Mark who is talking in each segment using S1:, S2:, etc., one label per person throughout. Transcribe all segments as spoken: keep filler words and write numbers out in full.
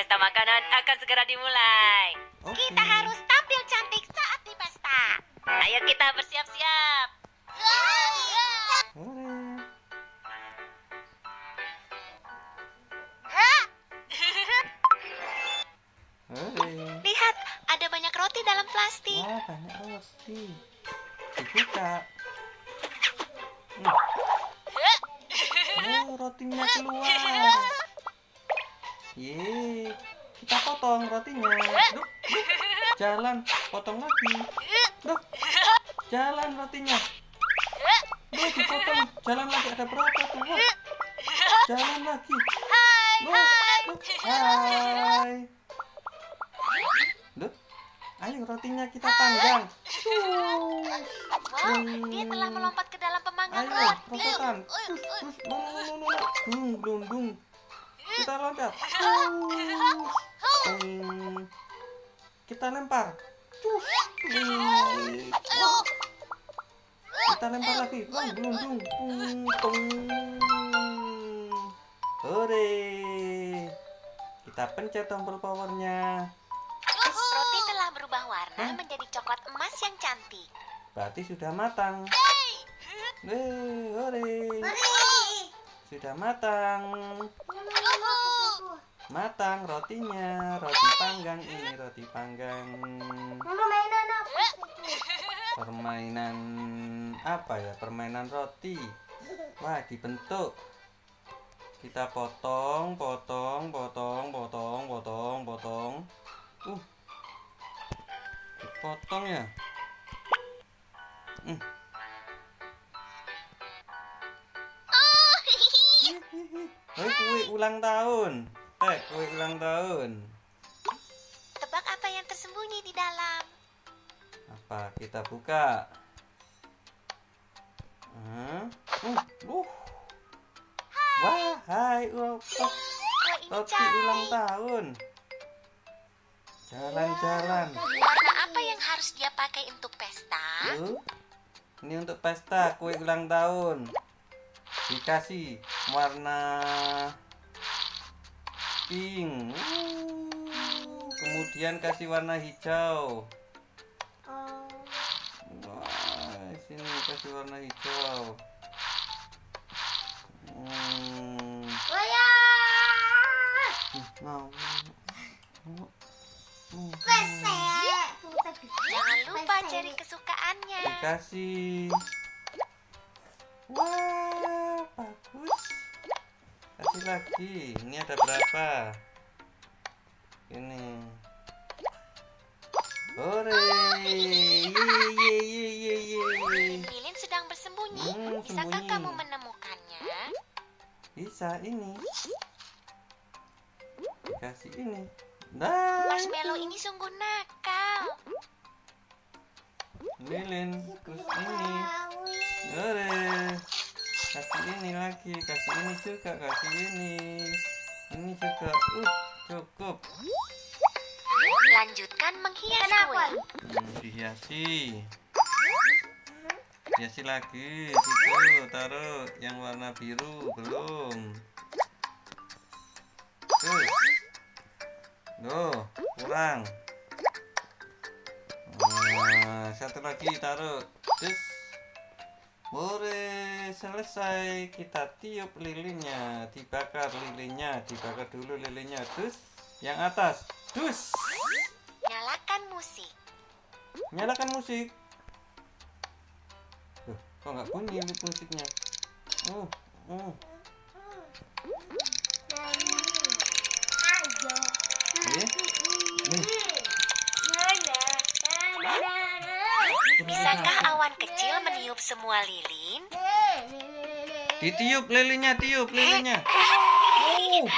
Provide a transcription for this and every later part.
S1: pesta makanan akan segera dimulai.
S2: Oke.
S3: Kita harus tampil cantik saat di pesta.
S1: Ayo kita bersiap-siap.
S2: Hore. Hore.
S3: Lihat, ada banyak roti dalam plastik.
S2: Wah, banyak roti. Dibuka. Hmm. Oh, rotinya keluar. Ye, kita potong rotinya. Duh, duh. Jalan, potong lagi. Duh, jalan rotinya. Duh, dipotong. Jalan lagi, ada berapa tuh? Wah. Jalan lagi. Duh, duh. Hai. Duh, ayo rotinya kita panggang.
S3: Wow, dia telah melompat ke dalam pemanggang
S2: Ayo,
S3: roti.
S2: rototan. Terus, terus, dung, dung, dung. Kita loncat. Dung. Kita lempar. Cus. Kita lempar lagi. Dung, dung, dung. Tung, tung. Hore. Kita pencet tombol powernya.
S3: Roti telah berubah warna menjadi coklat emas yang cantik.
S2: Berarti sudah matang. Weh, hore. Sudah matang. Matang rotinya. Roti panggang ini roti panggang. Permainan apa ya? Permainan roti. Wah, dibentuk. Kita potong, potong, potong, potong, potong, potong. Uh. Dipotong ya. Hmm. Hei, kue ulang tahun. Eh, kue ulang tahun.
S3: Tebak apa yang tersembunyi di dalam?
S2: Apa? Kita buka. Hmm. Uh. Uh. Wah, hai, oh, oh.
S3: Kue ini
S2: Roti
S3: cantik.
S2: ulang tahun. Jalan-jalan.
S3: Warna apa yang harus dia pakai untuk pesta?
S2: Tuh. Ini untuk pesta kue ulang tahun. Dikasih warna pink. Uh, kemudian kasih warna hijau. Wah, sini kasih warna hijau. Hmm. Mau.
S3: Jangan lupa cari kesukaannya.
S2: Dikasih. Wah, bagus. Kasih lagi. Ini ada berapa? Ini. Hore. Ye ye ye ye ye.
S3: Lilin sedang bersembunyi.
S2: Hmm,
S3: Bisakah
S2: sembunyi.
S3: kamu menemukannya?
S2: Bisa ini. Dikasih ini. Nah,
S3: Marshmallow ini sungguh nakal.
S2: Lilin, terus ini. Hore. Kasih ini lagi, kasih ini juga, kasih ini. Ini juga. Uh, cukup.
S3: Lanjutkan menghias kue.
S2: Hmm, dihiasi. Hiasi lagi. Situ taruh yang warna biru belum. Terus. Loh, kurang. Nah, satu lagi taruh. Terus. Boleh selesai. Kita tiup lilinnya, dibakar lilinnya, dibakar dulu lilinnya. Terus yang atas. Terus.
S3: Nyalakan musik.
S2: Nyalakan musik. Loh, kok nggak bunyi musiknya? Oh, oh. Eh? Nih.
S3: Bisakah awan kecil meniup semua lilin?
S2: Ditiup lilinnya, tiup lilinnya. Oh.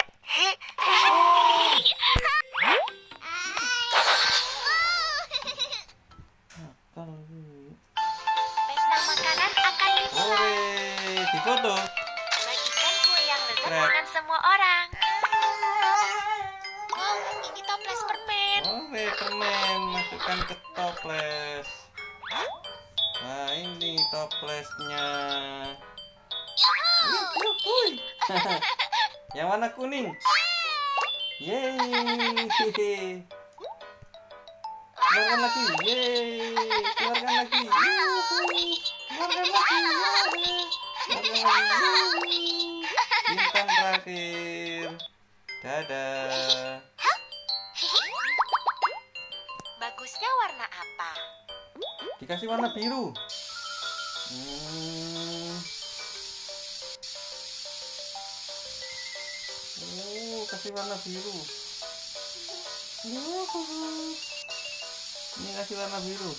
S3: Pesta makanan akan dimulai.
S2: Ore, difoto.
S3: Bagikan kue yang lezat
S2: Keren.
S3: dengan semua orang. Oh, ini toples permen.
S2: Ore, permen masukkan ke toples. Nah, ini toplesnya. Wih, wih, wih. Yang warna kuning. Yeay. Keluarkan lagi. Yeay. Keluarkan lagi. Yuhu. Keluarkan lagi. Yeay. Keluarkan lagi. Bintang terakhir. Dadah.
S3: Bagusnya warna apa?
S2: Dikasih warna biru. Hmm. Oh, kasih warna biru. Yuhu. Ini kasih warna biru.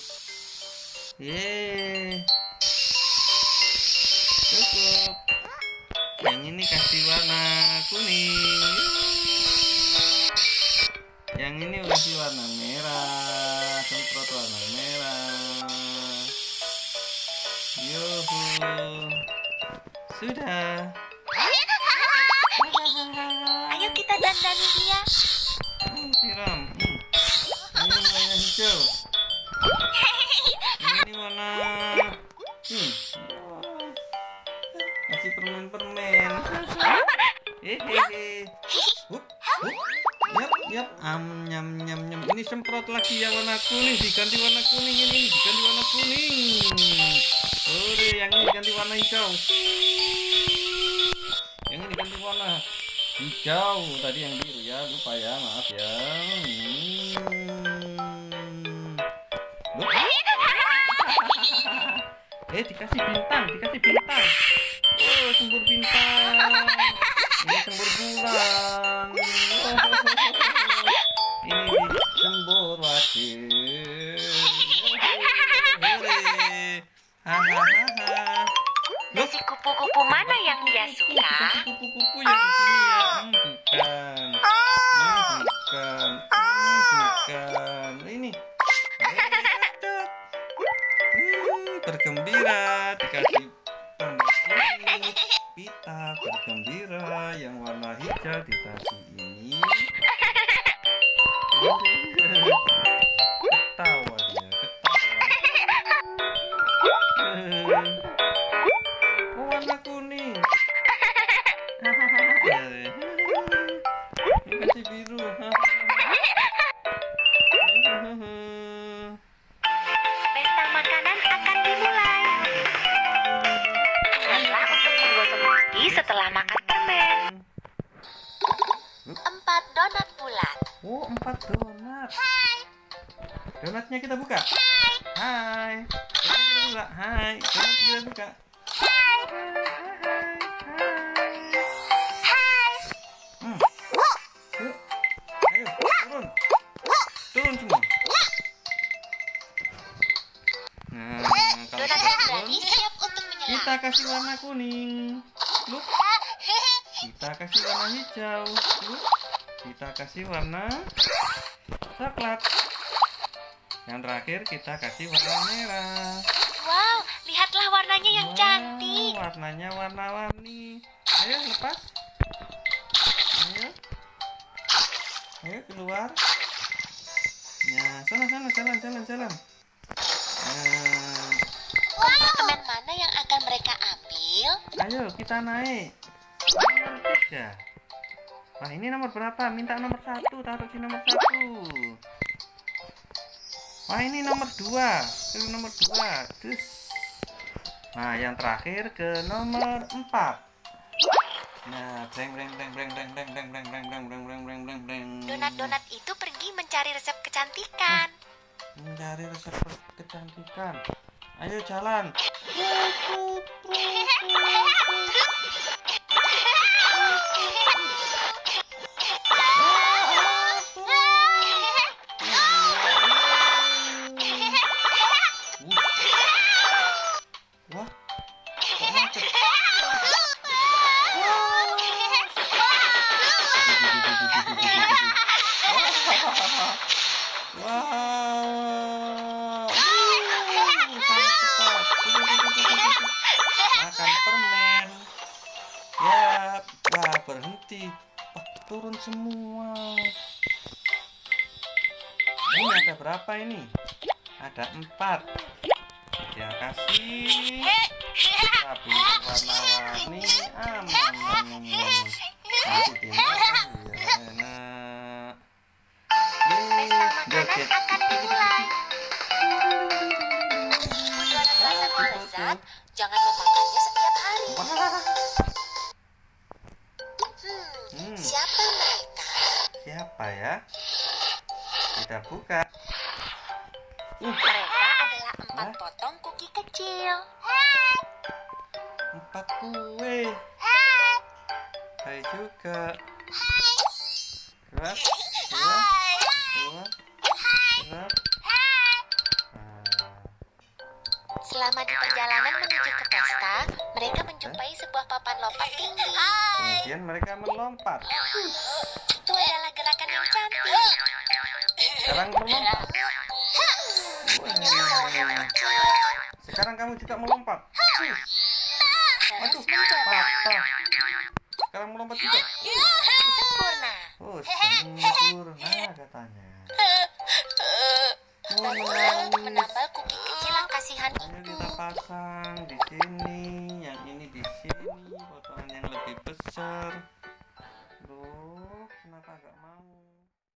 S2: Yeay. Cukup. Yang ini kasih warna kuning. Yang ini kasih warna merah. Semprot warna merah. Yuhu. Sudah.
S3: Ayo kita dandani dia.
S2: Hmm, siram. Hmm. Ini warna hijau. Ini warna hmm. Kasih permen-permen. Hehehe. Hup, hup. Yap, yap. Am nyam nyam nyam. Ini semprot lagi yang warna kuning, diganti warna kuning ini, diganti warna kuning. Ore, yang ini ganti warna hijau. Yang ini ganti warna hijau. Tadi yang biru ya, lupa ya, maaf ya. Hmm. Loh. Eh, dikasih bintang, dikasih bintang. Oh, sembur bintang. Ini sembur bulan. Oh, ini sembur wajib. Hahaha.
S3: Nasi kupu-kupu mana yang dia suka?
S2: Kupu-kupu yang di sini ya. Hmm, bukan. Hmm, bukan. Hmm, bukan. Ini. Hmm, bergembira dikasih tanda ini. Pita bergembira yang warna hijau dikasih ini. Ketawa dia, ketawa. Oh, warna kuning. Ini kasih biru.
S3: Pesta makanan akan dimulai. Ingatlah untuk menggosok gigi setelah makan permen. Empat donat bulat.
S2: Oh, empat donat. Donatnya kita buka. Hai. Donat kita buka. Hai. Donat kita buka. Hai. Hmm. Yuk. Ayo, turun. Turun semua. Nah, kalau
S3: Donat
S2: sudah turun,
S3: berani siap untuk menyelam.
S2: kita kasih warna kuning. Look. Kita kasih warna hijau. Look. Kita kasih warna coklat. Yang terakhir kita kasih warna merah.
S3: Wow, lihatlah warnanya yang
S2: Wow,
S3: cantik.
S2: warnanya warna-warni. Ayo lepas. Ayo. Ayo keluar. Nah, sana sana jalan jalan jalan. Nah,
S3: Kompartemen mana yang akan mereka ambil?
S2: ayo kita naik. Nomor tiga. Wah, ini nomor berapa? Minta nomor satu, taruh di nomor satu. Wah, ini nomor dua. Ke nomor dua. Terus. Nah, yang terakhir ke nomor empat. Nah, breng breng breng breng breng breng breng breng breng breng breng breng breng breng breng.
S3: Donat-donat itu pergi mencari resep kecantikan.
S2: Mencari resep kecantikan. Ayo jalan. Wah, kok macet? Wow, sangat cepat. Makan permen. Ya, wah berhenti. Wah, turun semua. Ini ada berapa ini? Ada empat. Dia kasih cabai warna-warni. Am, am, am, am, am. Nanti dimakan ya. Nah. Hmm,
S3: Siapa mereka?
S2: siapa ya? Kita buka. Uh,
S3: Mereka adalah empat
S2: Hah?
S3: potong kuki kecil.
S2: empat kue. Hai juga. Gerak, gerak, gerak, gerak.
S3: Selama di perjalanan menuju ke pesta, mereka menjumpai sebuah papan lompat tinggi.
S2: Kemudian mereka melompat.
S3: Itu adalah gerakan yang cantik.
S2: Sekarang melompat. Wah. Sekarang kamu juga melompat. Aduh, patah. Sekarang melompat juga.
S3: Sempurna.
S2: Oh, sempurna katanya. Oh,
S3: Lalu
S2: menangis.
S3: menambal kuki kecil yang kasihan
S2: Ini
S3: itu.
S2: kita pasang di sini, yang ini di sini, potongan yang lebih besar. Loh, kenapa nggak mau?